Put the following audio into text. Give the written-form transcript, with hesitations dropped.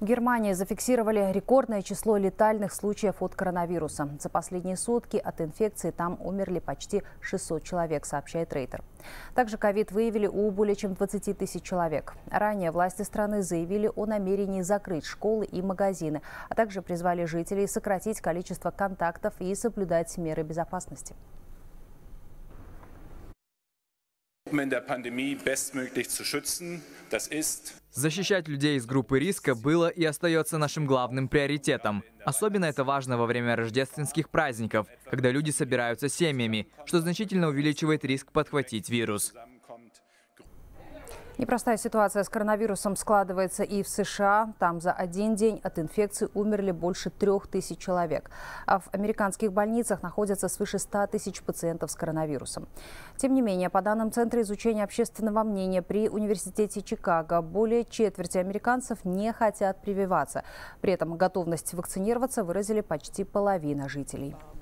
В Германии зафиксировали рекордное число летальных случаев от коронавируса. За последние сутки от инфекции там умерли почти 600 человек, сообщает Рейтер. Также ковид выявили у более чем 20 тысяч человек. Ранее власти страны заявили о намерении закрыть школы и магазины, а также призвали жителей сократить количество контактов и соблюдать меры безопасности. Защищать людей из группы риска было и остается нашим главным приоритетом. Особенно это важно во время рождественских праздников, когда люди собираются семьями, что значительно увеличивает риск подхватить вирус. Непростая ситуация с коронавирусом складывается и в США. Там за один день от инфекции умерли больше 3000 человек. А в американских больницах находятся свыше 100 тысяч пациентов с коронавирусом. Тем не менее, по данным Центра изучения общественного мнения при Университете Чикаго, более четверти американцев не хотят прививаться. При этом готовность вакцинироваться выразили почти половина жителей.